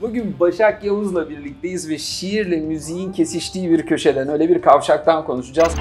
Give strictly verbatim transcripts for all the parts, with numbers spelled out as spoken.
Bugün Başak Yavuz'la birlikteyiz ve şiirle müziğin kesiştiği bir köşeden, öyle bir kavşaktan konuşacağız.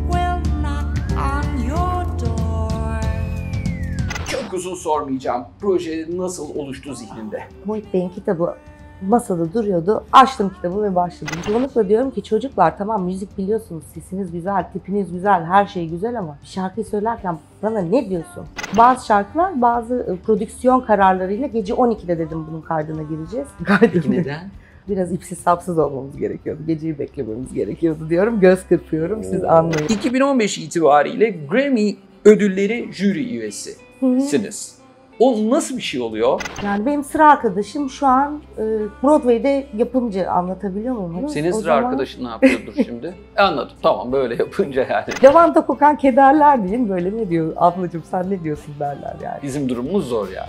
Çok uzun sormayacağım. Proje nasıl oluştu zihninde? Muhit Bey'in kitabı masada duruyordu. Açtım kitabı ve başladım. Çoğunlukla diyorum ki çocuklar tamam müzik biliyorsunuz, sesiniz güzel, tipiniz güzel, her şey güzel ama bir şarkıyı söylerken bana ne diyorsun? Bazı şarkılar bazı prodüksiyon kararlarıyla gece on ikide dedim bunun kaydına gireceğiz. Peki neden? Biraz ipsiz sapsız olmamız gerekiyordu. Geceyi beklememiz gerekiyordu diyorum. Göz kırpıyorum, siz anlayın. iki bin on beş itibariyle Grammy ödülleri jüri üyesisiniz. O nasıl bir şey oluyor? Yani benim sıra arkadaşım şu an e, Broadway'de yapımcı, anlatabiliyor muyum? Senin o sıra zaman... arkadaşın ne yapıyordur şimdi? Anladım, tamam, böyle yapınca yani. Lavanta kokan kederler diyeyim, böyle ne diyor ablacığım sen ne diyorsun derler yani. Bizim durumumuz zor yani.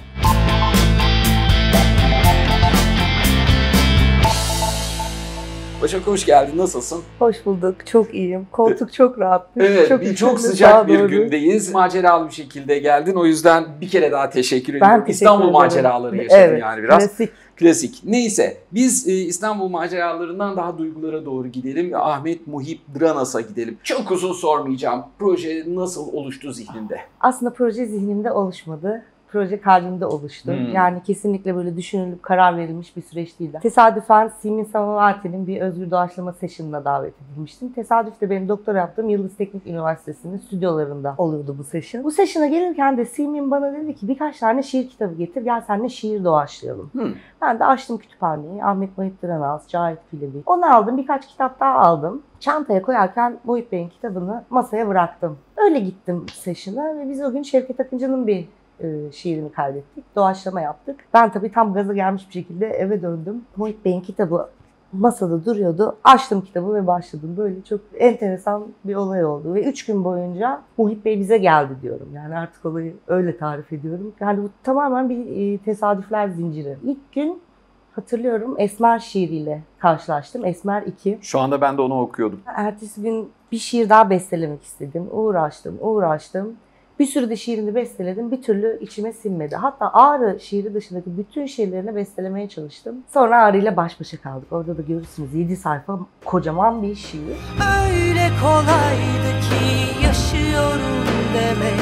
Başak hoş geldin, nasılsın? Hoş bulduk, çok iyiyim. Koltuk çok rahat. Evet, çok, bir, çok sıcak bir gündeyiz. Maceralı bir şekilde geldin, o yüzden bir kere daha teşekkür ediyorum. Teşekkür İstanbul ederim. maceraları yaşadın evet, yani biraz. Klasik. Klasik. Neyse, biz e, İstanbul maceralarından daha duygulara doğru gidelim. Ahmet Muhip Dranas'a gidelim. Çok uzun sormayacağım. Proje nasıl oluştu zihninde? Aslında proje zihnimde oluşmadı. Proje kalbimde oluştu. Hmm. Yani kesinlikle böyle düşünülüp karar verilmiş bir süreç değildi. Tesadüfen Simin Samavati'nin bir özgür doğaçlama session'ına davet edilmiştim. Tesadüf de benim doktora yaptığım Yıldız Teknik Üniversitesi'nin stüdyolarında oluyordu bu session. Bu session'a gelirken de Simin bana dedi ki birkaç tane şiir kitabı getir, gel seninle şiir doğaçlayalım. Hmm. Ben de açtım kütüphaneyi, Ahmet Muhip Dranas, Cahit Filebi. Onu aldım, birkaç kitap daha aldım. Çantaya koyarken Muhip Bey'in kitabını masaya bıraktım. Öyle gittim session'a ve biz o gün Şevket Akıncı'nın bir E, şiirini kaydettik. Doğaçlama yaptık. Ben tabii tam gaza gelmiş bir şekilde eve döndüm. Muhip Bey'in kitabı masada duruyordu. Açtım kitabı ve başladım. Böyle çok enteresan bir olay oldu. Ve üç gün boyunca Muhip Bey bize geldi diyorum. Yani artık olayı öyle tarif ediyorum. Yani bu tamamen bir e, tesadüfler zinciri. İlk gün hatırlıyorum Esmer şiiriyle karşılaştım. Esmer iki. Şu anda ben de onu okuyordum. Ertesi gün bir şiir daha bestelemek istedim. Uğraştım, uğraştım. Bir sürü de şiirini besteledim. Bir türlü içime sinmedi. Hatta Ağrı şiiri dışındaki bütün şiirlerini bestelemeye çalıştım. Sonra Ağrı ile baş başa kaldık. Orada da görürsünüz yedi sayfa kocaman bir şiir. Öyle kolaydı ki yaşıyorum demek.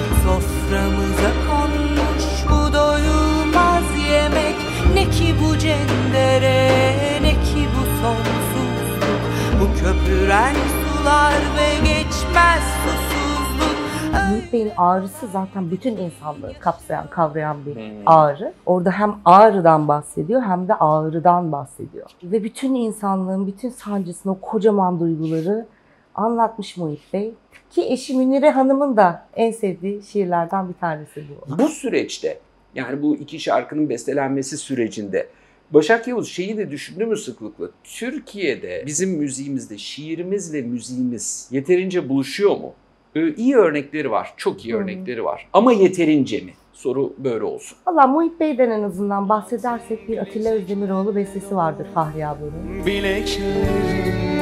Soframıza konmuş bu doyulmaz yemek. Ne ki bu cendere, ne ki bu sonsuzluk. Bu köpüren sular ve geçmez susuzluk. Muhip Bey'in ağrısı zaten bütün insanlığı kapsayan, kavrayan bir ağrı. Orada hem ağrıdan bahsediyor hem de ağrıdan bahsediyor. Ve bütün insanlığın, bütün sancısını, o kocaman duyguları anlatmış Muhip Bey. Ki eşi Münire Hanım'ın da en sevdiği şiirlerden bir tanesi bu. Bu süreçte, yani bu iki şarkının bestelenmesi sürecinde Başak Yavuz şeyi de düşündü mü sıklıkla? Türkiye'de bizim müziğimizde şiirimizle müziğimiz yeterince buluşuyor mu? İyi örnekleri var, çok iyi örnekleri var. Ama yeterince mi? Soru böyle olsun. Valla Muhip Bey'den en azından bahsedersek bir Atilla Özdemiroğlu bestesi vardır Fahriye ablanın. Bileklerim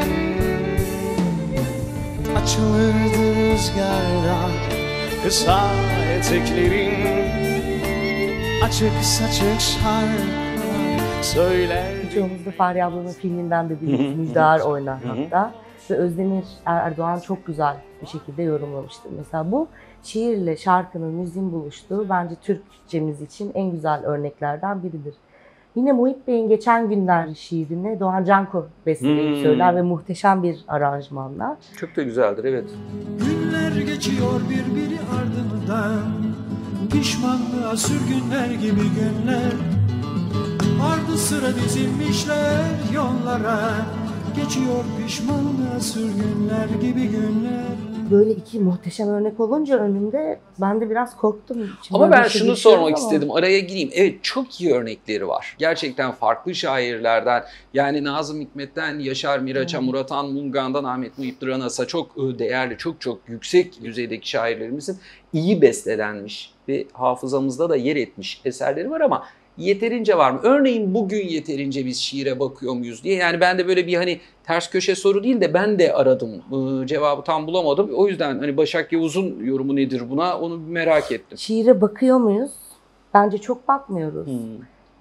açılırdı rüzgarda, kısa eteklerin açık saçık şarkılar söyler. Çoğumuz da Fahriye ablanın filminden de biliriz. Müjdar oynar hatta. Ve Özdemir Erdoğan çok güzel bir şekilde yorumlamıştır. Mesela bu şiirle şarkının, müziğin buluştuğu bence Türkçemiz için en güzel örneklerden biridir. Yine Muhip Bey'in Geçen Günler şiirini Doğan Canko besteleyip hmm. söyler ve muhteşem bir aranjmanla. Çok da güzeldir, evet. Günler geçiyor birbiri ardından, pişmanlığa sürgünler gibi günler, ardı sıra dizilmişler yollara. Geçiyor pişmanlığa sürgünler gibi günler. Böyle iki muhteşem örnek olunca önümde ben de biraz korktum. Şimdi ama ben şey şunu sormak ama. istedim, araya gireyim. Evet, çok iyi örnekleri var. Gerçekten farklı şairlerden, yani Nazım Hikmet'ten, Yaşar Miraç'a, hmm. Murat Han Mungan'dan Ahmet Muhip Dranas'a çok değerli, çok çok yüksek düzeydeki şairlerimizin iyi bestelenmiş ve hafızamızda da yer etmiş eserleri var ama yeterince var mı? Örneğin bugün yeterince biz şiire bakıyor muyuz diye. Yani ben de böyle bir hani ters köşe soru değil de ben de aradım. Ee, cevabı tam bulamadım. O yüzden hani Başak Yavuz'un yorumu nedir buna onu merak ettim. Şiire bakıyor muyuz? Bence çok bakmıyoruz. Hmm.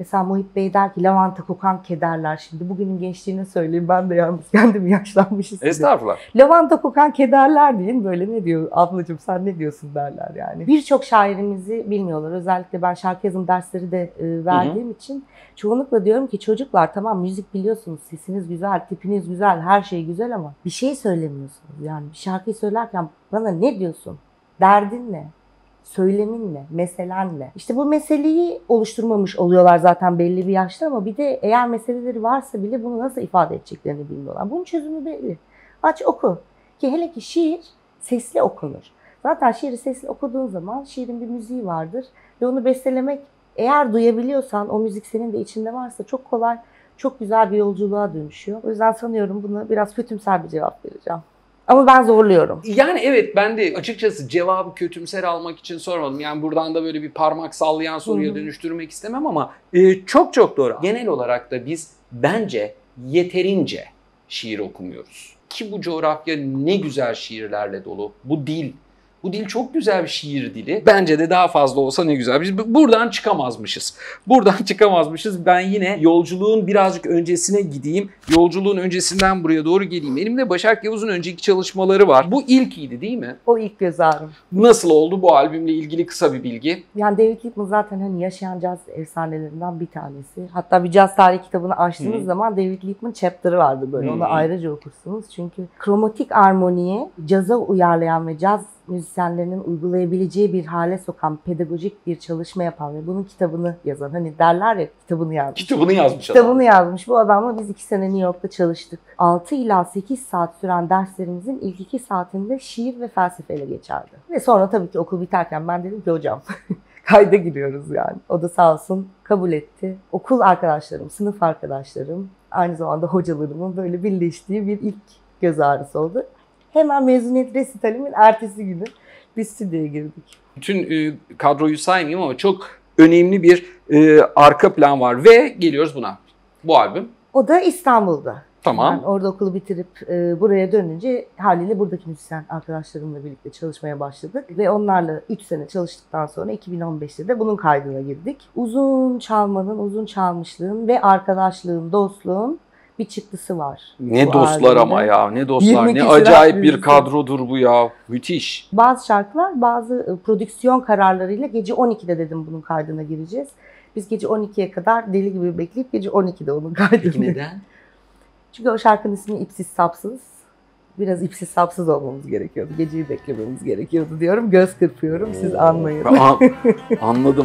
Mesela Muhit Bey der ki lavanta kokan kederler. Şimdi bugünün gençliğine söyleyeyim, ben de yalnız kendim yaşlanmış hissediyorum. Estağfurullah. Lavanta kokan kederler deyin, böyle ne diyor ablacığım sen ne diyorsun derler yani. Birçok şairimizi bilmiyorlar. Özellikle ben şarkı yazım dersleri de e, verdiğim hı hı. için çoğunlukla diyorum ki çocuklar tamam müzik biliyorsunuz, sesiniz güzel, tipiniz güzel, her şey güzel ama bir şey söylemiyorsunuz. Yani bir şarkıyı söylerken bana ne diyorsun? Derdin ne? Söylemin ne? Meselen ne? İşte bu meseleyi oluşturmamış oluyorlar zaten belli bir yaşta ama bir de eğer meseleleri varsa bile bunu nasıl ifade edeceklerini bilmiyorlar. Bunun çözümü belli. Aç oku. Ki hele ki şiir sesli okunur. Zaten şiiri sesli okuduğun zaman şiirin bir müziği vardır ve onu bestelemek, eğer duyabiliyorsan, o müzik senin de içinde varsa çok kolay, çok güzel bir yolculuğa dönüşüyor. O yüzden sanıyorum buna biraz kötümser bir cevap vereceğim. Ama ben zorluyorum. Yani evet, ben de açıkçası cevabı kötümser almak için sormadım. Yani buradan da böyle bir parmak sallayan soruya Hı-hı. dönüştürmek istemem ama e, çok çok doğru. Genel olarak da biz bence yeterince şiir okumuyoruz. Ki bu coğrafya ne güzel şiirlerle dolu. Bu dil. Bu dil çok güzel bir şiir dili. Bence de daha fazla olsa ne güzel. Biz buradan çıkamazmışız. Buradan çıkamazmışız. Ben yine yolculuğun birazcık öncesine gideyim. Yolculuğun öncesinden buraya doğru geleyim. Elimde Başak Yavuz'un önceki çalışmaları var. Bu ilkiydi değil mi? O ilk göz ağrım. Nasıl oldu bu albümle ilgili kısa bir bilgi? Yani David Liebman zaten hani yaşayan caz efsanelerinden bir tanesi. Hatta bir caz tarihi kitabını açtığınız Hı-hı. zaman David Liebman chapter'ı vardı böyle. Hı-hı. Onu ayrıca okursunuz. Çünkü kromatik armoniye caza uyarlayan ve caz müzisyenlerinin uygulayabileceği bir hale sokan, pedagojik bir çalışma yapan ve bunun kitabını yazan, hani derler ya kitabını yazmış. Kitabını yazmış Kitabını adam. yazmış. Bu adamla biz iki sene New York'ta çalıştık. altı ila sekiz saat süren derslerimizin ilk iki saatinde şiir ve felsefeyle geçerdi. Ve sonra tabii ki okul biterken ben dedim ki hocam kayda giriyoruz yani. O da sağ olsun kabul etti. Okul arkadaşlarım, sınıf arkadaşlarım, aynı zamanda hocalarımın böyle birleştiği bir ilk göz ağrısı oldu. Hemen mezuniyet resitalimin ertesi günü biz stüdyoya girdik. Bütün e, kadroyu saymayayım ama çok önemli bir e, arka plan var ve geliyoruz buna. Bu albüm. O da İstanbul'da. Tamam. Yani orada okulu bitirip e, buraya dönünce haliyle buradaki müzisyen arkadaşlarımla birlikte çalışmaya başladık. Ve onlarla üç sene çalıştıktan sonra iki bin on beşte de bunun kaydına girdik. Uzun çalmanın, uzun çalmışlığın ve arkadaşlığın, dostluğun bir çıktısı var. Ne dostlar albümde. Ama ya, ne dostlar, ne acayip bir kadrodur bu ya, müthiş. Bazı şarkılar, bazı prodüksiyon kararlarıyla gece on ikide dedim bunun kaydına gireceğiz. Biz gece on ikiye kadar deli gibi bekleyip gece on ikide onun kaydına. Peki neden? Çünkü o şarkının ismi İpsiz Sapsız. Biraz ipsiz sapsız olmamız gerekiyordu. Geceyi beklememiz gerekiyordu diyorum. Göz kırpıyorum, siz anlayın. An anladım.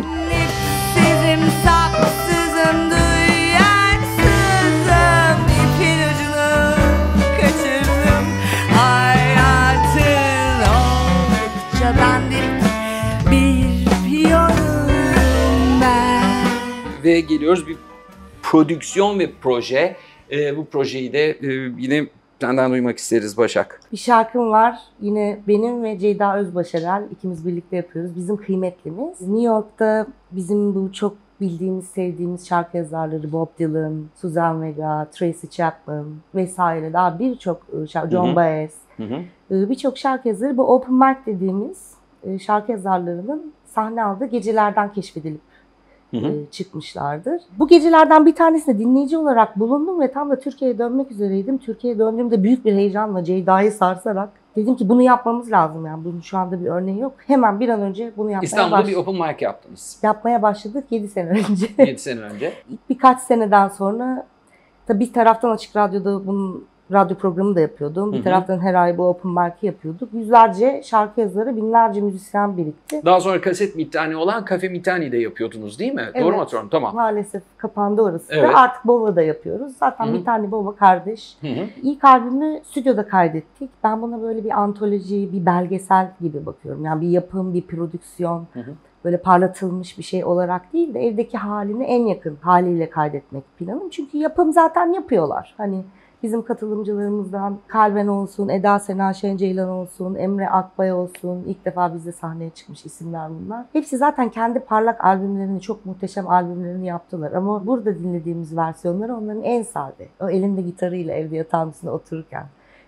İpsizim, sapsızım, duyarsızım, ipin ucunu kaçırdım. Hayatın oldukça dandik bir piyonum ben. Ve geliyoruz bir prodüksiyon ve proje. Ee, bu projeyi de e, yine senden duymak isteriz Başak. Bir şarkım var. Yine benim ve Ceyda Özbaşarel ikimiz birlikte yapıyoruz. Bizim kıymetlimiz. New York'ta bizim bu çok bildiğimiz, sevdiğimiz şarkı yazarları Bob Dylan, Suzanne Vega, Tracy Chapman vesaire daha birçok şarkı, John Hı -hı. Baez, birçok şarkı yazarı bu open mic dediğimiz şarkı yazarlarının sahne aldığı gecelerden keşfedilip Hı hı. çıkmışlardır. Bu gecelerden bir tanesinde dinleyici olarak bulundum ve tam da Türkiye'ye dönmek üzereydim. Türkiye'ye döndüğümde büyük bir heyecanla Ceyda'yı sarsarak dedim ki bunu yapmamız lazım, yani bunun şu anda bir örneği yok. Hemen bir an önce bunu yapmaya İstanbul'da başladık. bir open mic yaptınız. Yapmaya başladık yedi sene önce. yedi sene önce. Birkaç seneden sonra tabii bir taraftan Açık Radyo'da bunun radyo programı da yapıyordum. Bir Hı -hı. taraftan her ay bu open mic'i yapıyorduk. Yüzlerce şarkı yazarı, binlerce müzisyen birikti. Daha sonra kaset mitani olan Kafe Mitani'de yapıyordunuz değil mi? Evet. Doğru mu hatırlıyorum? Tamam. Maalesef kapandı orası. Evet. Artık Bova'da yapıyoruz. Zaten Hı -hı. Mitani Bova kardeş. Hı -hı. İlk albümü stüdyoda kaydettik. Ben buna böyle bir antoloji, bir belgesel gibi bakıyorum. Yani bir yapım, bir prodüksiyon. Hı -hı. Böyle parlatılmış bir şey olarak değil de evdeki halini en yakın haliyle kaydetmek planım. Çünkü yapım zaten yapıyorlar. Hani bizim katılımcılarımızdan Kalben olsun, Eda Sena Şenceylan olsun, Emre Akbay olsun, ilk defa bizde sahneye çıkmış isimler bunlar. Hepsi zaten kendi parlak albümlerini, çok muhteşem albümlerini yaptılar. Ama burada dinlediğimiz versiyonları onların en sade. O elinde gitarıyla evde yatağın üstünde otururken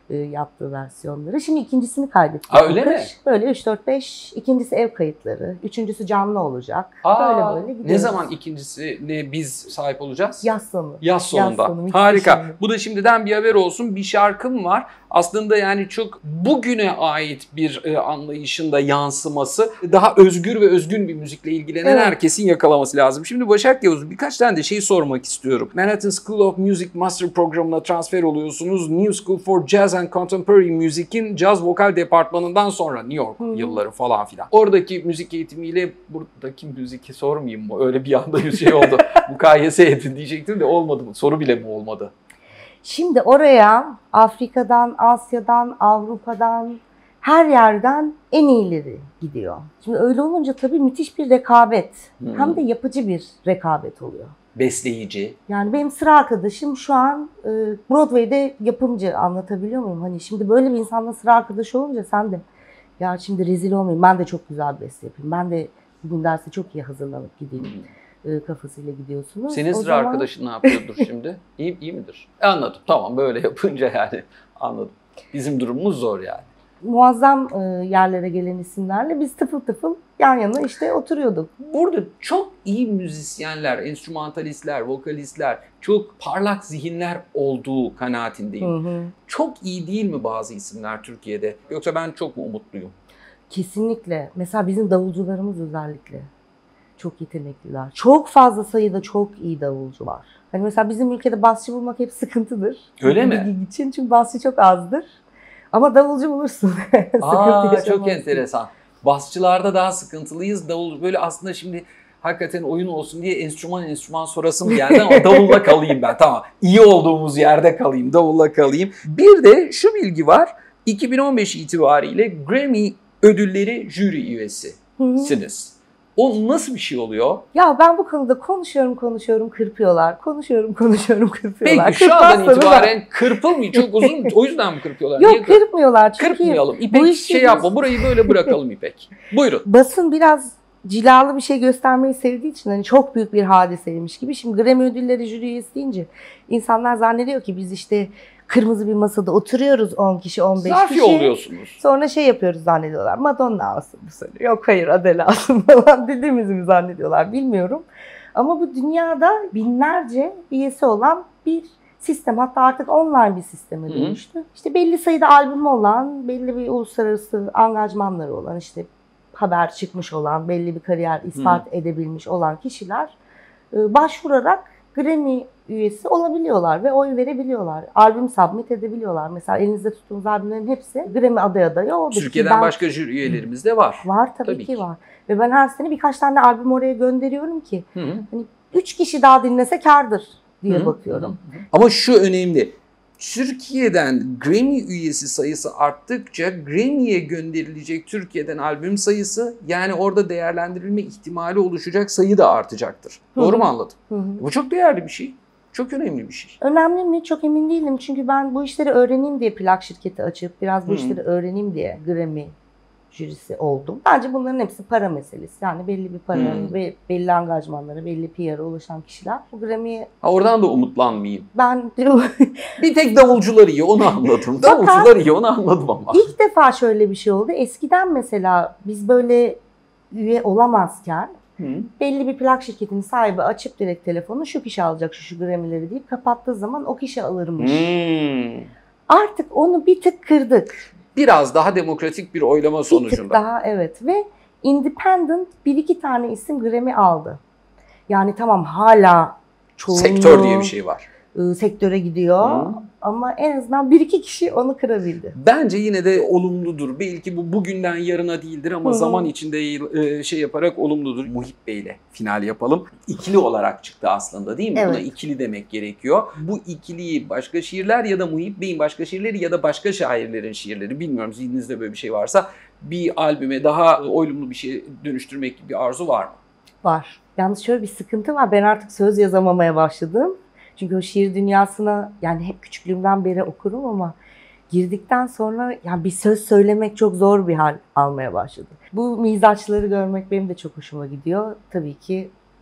e, yaptığı versiyonları. Şimdi ikincisini kaydettik. Aa, öyle bu mi? kış. Böyle üç dört beş. İkincisi ev kayıtları. Üçüncüsü canlı olacak. Aa, böyle böyle gidiyoruz. ne zaman ikincisine biz sahip olacağız? Yaz sonu. Yaz sonunda. Yaz sonu, Harika. müthiş. Bu da şimdiden bir haber olsun. Bir şarkım var. Aslında yani çok bugüne ait bir e, anlayışın da yansıması. Daha özgür ve özgün bir müzikle ilgilenen Evet. herkesin yakalaması lazım. Şimdi Başak Yavuz, birkaç tane de şey sormak istiyorum. Manhattan School of Music Master programına transfer oluyorsunuz. New School for Jazz and Contemporary Music'in caz vokal departmanından sonra New York Hı. yılları falan filan. Oradaki müzik eğitimiyle buradaki müzik sormayayım mı? Öyle bir anda bir şey oldu. Mukayese edin diyecektim de olmadı mı? Soru bile mi olmadı? Şimdi oraya Afrika'dan, Asya'dan, Avrupa'dan, her yerden en iyileri gidiyor. Şimdi öyle olunca tabii müthiş bir rekabet. Hmm. Hem de yapıcı bir rekabet oluyor. Besleyici. Yani benim sıra arkadaşım şu an e, Broadway'de yapımcı, anlatabiliyor muyum? Hani şimdi böyle bir insanla sıra arkadaşı olunca sen de ya şimdi rezil olmayayım, ben de çok güzel bir beste yapayım. Ben de bugün derse çok iyi hazırlanıp gideyim. E, kafasıyla gidiyorsunuz. Senin O sıra zaman- arkadaşın ne yapıyordur şimdi? İyi, iyi midir? E, anladım. Tamam, böyle yapınca yani anladım. Bizim durumumuz zor yani. Muazzam e, yerlere gelen isimlerle biz tıfıl tıfıl yan yana işte oturuyorduk. Burada çok iyi müzisyenler, enstrümantalistler, vokalistler, çok parlak zihinler olduğu kanaatindeyim. Hı hı. Çok iyi değil mi bazı isimler Türkiye'de? Yoksa ben çok mu umutluyum? Kesinlikle. Mesela bizim davulcularımız özellikle çok yetenekliler. Çok fazla sayıda çok iyi davulcu var. Hani mesela bizim ülkede basçı bulmak hep sıkıntıdır. Öyle mi? Bir gig için, çünkü basçı çok azdır. Ama davulcu bulursun. Sıkıntı Aa, çok yaşamazsın. enteresan. Basçılarda daha sıkıntılıyız. Davul böyle aslında şimdi hakikaten oyun olsun diye enstrüman enstrüman sorasım geldi ama davulla kalayım ben. Tamam. İyi olduğumuz yerde kalayım. Davulla kalayım. Bir de şu bilgi var. iki bin on beş itibariyle Grammy ödülleri jüri üyesisiniz. O nasıl bir şey oluyor? Ya ben bu konuda konuşuyorum konuşuyorum kırpıyorlar. Konuşuyorum konuşuyorum kırpıyorlar. Peki şu andan Kırpmazsanız- itibaren kırpılmıyor. Çok uzun. O yüzden mi kırpıyorlar? Yok Niye kır- kırpmıyorlar çünkü Kırpmayalım. İpek bu işi şey biz- yapma. Burayı böyle bırakalım İpek. Buyurun. basın biraz cilalı bir şey göstermeyi sevdiği için hani çok büyük bir hadiseymiş gibi. Şimdi Grammy ödülleri jüri üyesi deyince insanlar zannediyor ki biz işte kırmızı bir masada oturuyoruz on kişi on beş Zarf kişi. yolluyorsunuz. Sonra şey yapıyoruz zannediyorlar. Madonna alsın bu sene. Yok hayır Adele alsın falan dediğimizi mi zannediyorlar bilmiyorum. Ama bu dünyada binlerce üyesi olan bir sistem. Hatta artık online bir sisteme Hı. dönüştü. İşte belli sayıda albümü olan, belli bir uluslararası angajmanları olan, işte haber çıkmış olan, belli bir kariyer ispat edebilmiş olan kişiler e, başvurarak Grammy üyesi olabiliyorlar ve oy verebiliyorlar. Albüm submit edebiliyorlar. Mesela elinizde tuttuğunuz albümlerin hepsi Grammy aday adayı oldu. Türkiye'den Ben- başka jüri üyelerimiz de var. Var tabii, Tabii ki, ki. var. Ve ben her sene birkaç tane albüm oraya gönderiyorum ki Hı hı. hani üç kişi daha dinlese kârdır diye Hı hı. bakıyorum. Ama şu önemli. Türkiye'den Grammy üyesi sayısı arttıkça Grammy'ye gönderilecek Türkiye'den albüm sayısı, yani orada değerlendirilme ihtimali oluşacak sayı da artacaktır. Hı Doğru hı. mu anladım? Hı hı. Bu çok değerli bir şey. Çok önemli bir şey. Önemli mi? Çok emin değilim. Çünkü ben bu işleri öğreneyim diye plak şirketi açıp biraz bu Hı. işleri öğreneyim diye Grammy jürisi oldum. Bence bunların hepsi para meselesi. Yani belli bir para Hı. ve belli angajmanlara, belli P R'a ulaşan kişiler. Bu Grammy'ye Ha, oradan da umutlanmayayım. ben Bir tek davulcular iyi, onu anladım. Fakat- Davulcular iyi, onu anladım ama. ilk defa şöyle bir şey oldu. Eskiden mesela biz böyle üye olamazken Hı. belli bir plak şirketinin sahibi açıp direkt telefonu şu kişi alacak şu şu Grammy'leri deyip kapattığı zaman o kişi alırmış. Hmm. Artık onu bir tık kırdık. Biraz daha demokratik bir oylama Bir tık sonucunda. daha evet ve independent bir iki tane isim Grammy aldı. Yani tamam hala çoğunluğu Sektör diye bir şey var. e, sektöre gidiyor Hı. ama en azından bir iki kişi onu kırabildi. Bence yine de olumludur. Belki bu bugünden yarına değildir ama Hı hı. zaman içinde e, şey yaparak olumludur. Muhip Bey'le final yapalım. İkili olarak çıktı aslında, değil mi? Evet. Buna ikili demek gerekiyor. Bu ikiliyi başka şiirler ya da Muhip Bey'in başka şiirleri ya da başka şairlerin şiirleri, bilmiyorum zihninizde böyle bir şey varsa, bir albüme daha olumlu bir şey dönüştürmek gibi bir arzu var mı? Var. Yalnız şöyle bir sıkıntı var. Ben artık söz yazamamaya başladım. Çünkü o şiir dünyasına yani hep küçüklüğümden beri okurum ama girdikten sonra yani bir söz söylemek çok zor bir hal almaya başladı. Bu mizaçları görmek benim de çok hoşuma gidiyor. Tabii ki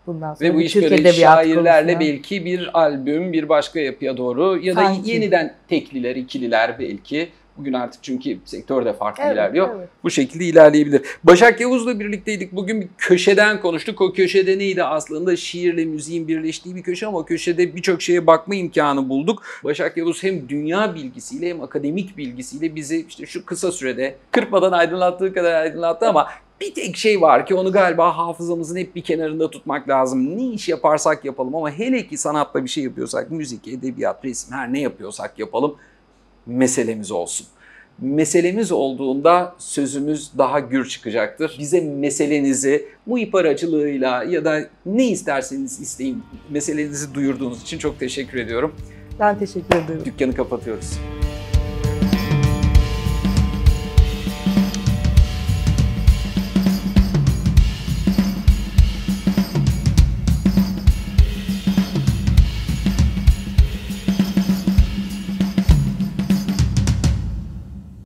Bundan sonra Ve bu bir iş Türk böyle edebiyatı şairlerle konusuna. belki bir albüm, bir başka yapıya doğru ya da Sanki. yeniden tekliler, ikililer belki. Bugün artık çünkü sektör de farklı Evet, ilerliyor. evet. Bu şekilde ilerleyebilir. Başak Yavuz'la birlikteydik. Bugün bir köşeden konuştuk. O köşede neydi aslında? Şiirle müziğin birleştiği bir köşe ama o köşede birçok şeye bakma imkanı bulduk. Başak Yavuz hem dünya bilgisiyle hem akademik bilgisiyle bizi işte şu kısa sürede kırpmadan aydınlattığı kadar aydınlattı ama bir tek şey var ki onu galiba hafızamızın hep bir kenarında tutmak lazım. Ne iş yaparsak yapalım ama hele ki sanatla bir şey yapıyorsak, müzik, edebiyat, resim her ne yapıyorsak yapalım, meselemiz olsun. Meselemiz olduğunda sözümüz daha gür çıkacaktır. Bize meselenizi Muhip aracılığıyla ya da ne isterseniz isteyin meselenizi duyurduğunuz için çok teşekkür ediyorum. Ben teşekkür ederim. Dükkanı kapatıyoruz.